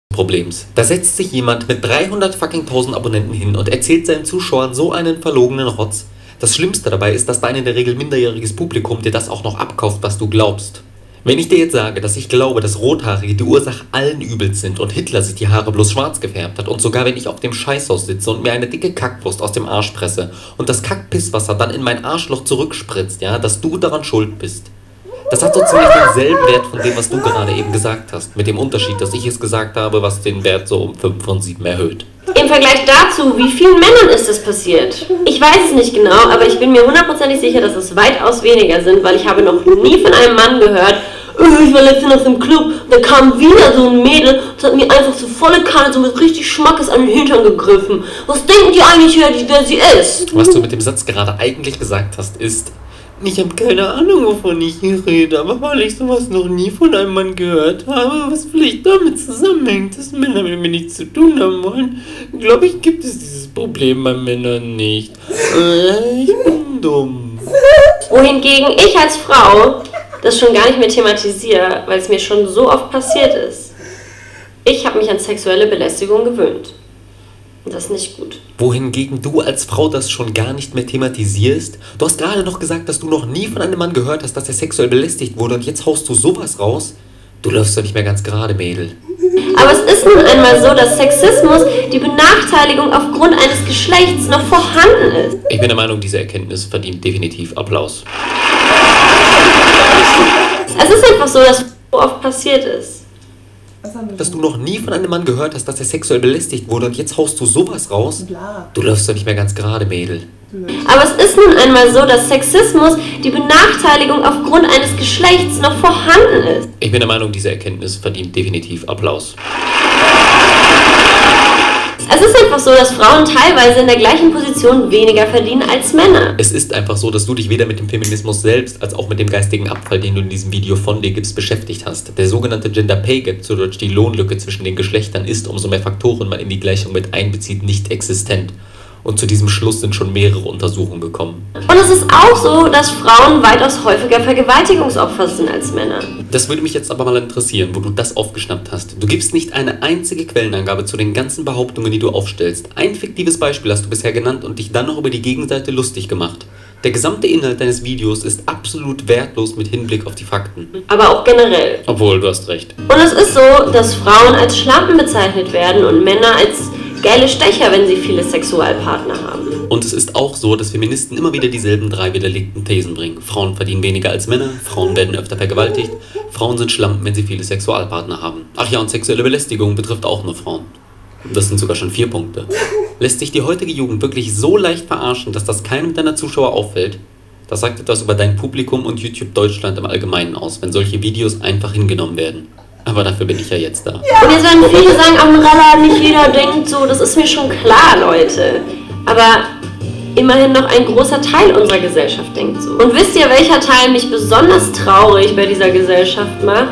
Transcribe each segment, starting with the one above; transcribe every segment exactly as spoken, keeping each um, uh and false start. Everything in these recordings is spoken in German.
Problems. Da setzt sich jemand mit dreihundert fucking tausend Abonnenten hin und erzählt seinen Zuschauern so einen verlogenen Rotz. Das Schlimmste dabei ist, dass dein in der Regel minderjähriges Publikum dir das auch noch abkauft, was du glaubst. Wenn ich dir jetzt sage, dass ich glaube, dass Rothaarige die Ursache allen Übels sind und Hitler sich die Haare bloß schwarz gefärbt hat und sogar wenn ich auf dem Scheißhaus sitze und mir eine dicke Kackwurst aus dem Arsch presse und das Kackpisswasser dann in mein Arschloch zurückspritzt, ja, dass du daran schuld bist. Das hat so ziemlich denselben Wert von dem, was du gerade eben gesagt hast. Mit dem Unterschied, dass ich es gesagt habe, was den Wert so um fünf von sieben erhöht. Im Vergleich dazu, wie vielen Männern ist das passiert? Ich weiß es nicht genau, aber ich bin mir hundertprozentig sicher, dass es weitaus weniger sind, weil ich habe noch nie von einem Mann gehört, oh, ich war letztens im Club, da kam wieder so ein Mädel und hat mir einfach so volle Kanne, so mit richtig Schmackes an den Hintern gegriffen. Was denken die eigentlich, wer sie ist? Was du mit dem Satz gerade eigentlich gesagt hast, ist: Ich habe keine Ahnung, wovon ich hier rede, aber weil ich sowas noch nie von einem Mann gehört habe, was vielleicht damit zusammenhängt, dass Männer mit mir nichts zu tun haben wollen, glaube ich, gibt es dieses Problem bei Männern nicht. Äh, ich bin dumm. Wohingegen ich als Frau das schon gar nicht mehr thematisiere, weil es mir schon so oft passiert ist. Ich habe mich an sexuelle Belästigung gewöhnt. Und das ist nicht gut. Wohingegen du als Frau das schon gar nicht mehr thematisierst? Du hast gerade noch gesagt, dass du noch nie von einem Mann gehört hast, dass er sexuell belästigt wurde und jetzt haust du sowas raus? Du läufst doch nicht mehr ganz gerade, Mädel. Aber es ist nun einmal so, dass Sexismus, die Benachteiligung aufgrund eines Geschlechts, noch vorhanden ist. Ich bin der Meinung, diese Erkenntnis verdient definitiv Applaus. Es ist einfach so, dass so oft passiert ist. Dass du noch nie von einem Mann gehört hast, dass er sexuell belästigt wurde und jetzt haust du sowas raus? Du läufst doch nicht mehr ganz gerade, Mädel. Aber es ist nun einmal so, dass Sexismus, die Benachteiligung aufgrund eines Geschlechts, noch vorhanden ist. Ich bin der Meinung, diese Erkenntnis verdient definitiv Applaus. Es ist einfach so, dass Frauen teilweise in der gleichen Position weniger verdienen als Männer. Es ist einfach so, dass du dich weder mit dem Feminismus selbst als auch mit dem geistigen Abfall, den du in diesem Video von dir gibst, beschäftigt hast. Der sogenannte Gender Pay Gap, zu Deutsch die Lohnlücke zwischen den Geschlechtern, ist, umso mehr Faktoren man in die Gleichung mit einbezieht, nicht existent. Und zu diesem Schluss sind schon mehrere Untersuchungen gekommen. Und es ist auch so, dass Frauen weitaus häufiger Vergewaltigungsopfer sind als Männer. Das würde mich jetzt aber mal interessieren, wo du das aufgeschnappt hast. Du gibst nicht eine einzige Quellenangabe zu den ganzen Behauptungen, die du aufstellst. Ein fiktives Beispiel hast du bisher genannt und dich dann noch über die Gegenseite lustig gemacht. Der gesamte Inhalt deines Videos ist absolut wertlos mit Hinblick auf die Fakten. Aber auch generell. Obwohl, du hast recht. Und es ist so, dass Frauen als Schlampen bezeichnet werden und Männer als geile Stecher, wenn sie viele Sexualpartner haben. Und es ist auch so, dass Feministen immer wieder dieselben drei widerlegten Thesen bringen. Frauen verdienen weniger als Männer, Frauen werden öfter vergewaltigt, Frauen sind Schlampen, wenn sie viele Sexualpartner haben. Ach ja, und sexuelle Belästigung betrifft auch nur Frauen. Das sind sogar schon vier Punkte. Lässt sich die heutige Jugend wirklich so leicht verarschen, dass das keinem deiner Zuschauer auffällt? Das sagt etwas über dein Publikum und YouTube Deutschland im Allgemeinen aus, wenn solche Videos einfach hingenommen werden. Aber dafür bin ich ja jetzt da. Ja. Und jetzt werden viele sagen, Amrella, nicht jeder denkt so, das ist mir schon klar, Leute. Aber immerhin noch ein großer Teil unserer Gesellschaft denkt so. Und wisst ihr, welcher Teil mich besonders traurig bei dieser Gesellschaft macht?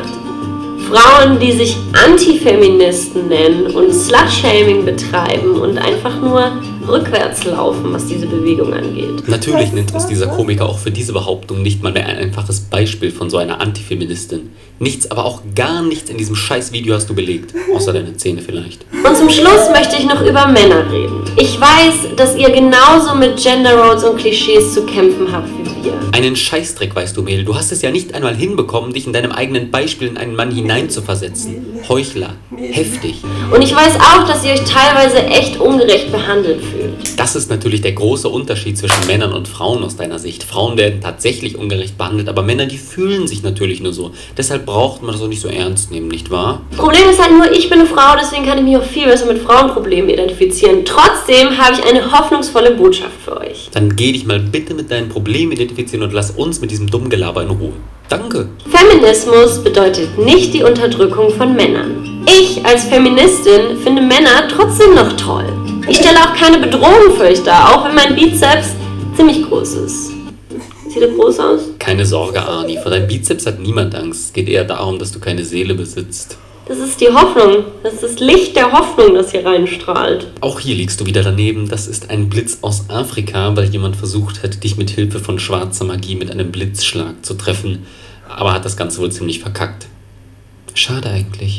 Frauen, die sich Antifeministen nennen und Slutshaming betreiben und einfach nur rückwärts laufen, was diese Bewegung angeht. Natürlich nennt uns dieser Komiker auch für diese Behauptung nicht mal mehr ein einfaches Beispiel von so einer Antifeministin. Nichts, aber auch gar nichts in diesem scheiß Video hast du belegt, außer deine Zähne vielleicht. Und zum Schluss möchte ich noch über Männer reden. Ich weiß, dass ihr genauso mit Gender Roles und Klischees zu kämpfen habt wie wir. Einen Scheißdreck, weißt du, Mädel. Du hast es ja nicht einmal hinbekommen, dich in deinem eigenen Beispiel in einen Mann hineinzuversetzen. Heuchler. Heftig. Und ich weiß auch, dass ihr euch teilweise echt ungerecht behandelt fühlt. Das ist natürlich der große Unterschied zwischen Männern und Frauen aus deiner Sicht. Frauen werden tatsächlich ungerecht behandelt, aber Männer, die fühlen sich natürlich nur so. Deshalb braucht man das auch nicht so ernst nehmen, nicht wahr? Problem ist halt nur, ich bin eine Frau, deswegen kann ich mich auch viel besser mit Frauenproblemen identifizieren. Trotzdem habe ich eine hoffnungsvolle Botschaft für euch. Dann geh dich mal bitte mit deinen Problemen identifizieren und lass uns mit diesem dummen Gelaber in Ruhe. Danke. Feminismus bedeutet nicht die Unterdrückung von Männern. Ich als Feministin finde Männer trotzdem noch toll. Ich stelle auch keine Bedrohung für euch dar, auch wenn mein Bizeps ziemlich groß ist. Sieht er groß aus? Keine Sorge, Arni. Vor deinem Bizeps hat niemand Angst. Es geht eher darum, dass du keine Seele besitzt. Das ist die Hoffnung. Das ist das Licht der Hoffnung, das hier reinstrahlt. Auch hier liegst du wieder daneben. Das ist ein Blitz aus Afrika, weil jemand versucht hat, dich mit Hilfe von schwarzer Magie mit einem Blitzschlag zu treffen. Aber hat das Ganze wohl ziemlich verkackt. Schade eigentlich.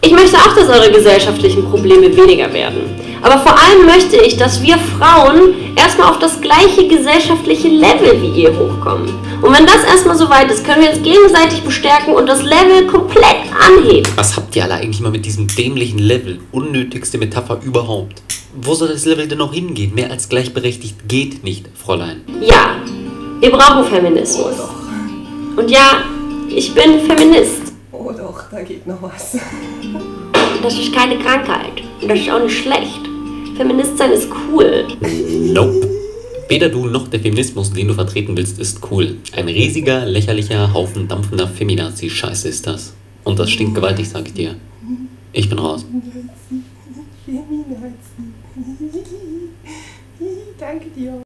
Ich möchte auch, dass eure gesellschaftlichen Probleme weniger werden. Aber vor allem möchte ich, dass wir Frauen erstmal auf das gleiche gesellschaftliche Level wie ihr hochkommen. Und wenn das erstmal so weit ist, können wir uns gegenseitig bestärken und das Level komplett anheben. Was habt ihr alle eigentlich mal mit diesem dämlichen Level? Unnötigste Metapher überhaupt. Wo soll das Level denn noch hingehen? Mehr als gleichberechtigt geht nicht, Fräulein. Ja, wir brauchen Feminismus. Und ja, ich bin Feminist. Oh doch, da geht noch was. Das ist keine Krankheit. Und das ist auch nicht schlecht. Feminist sein ist cool. Nope. Weder du noch der Feminismus, den du vertreten willst, ist cool. Ein riesiger, lächerlicher Haufen dampfender Feminazi-Scheiße ist das. Und das stinkt gewaltig, sag ich dir. Ich bin raus. Feminazi. Danke dir.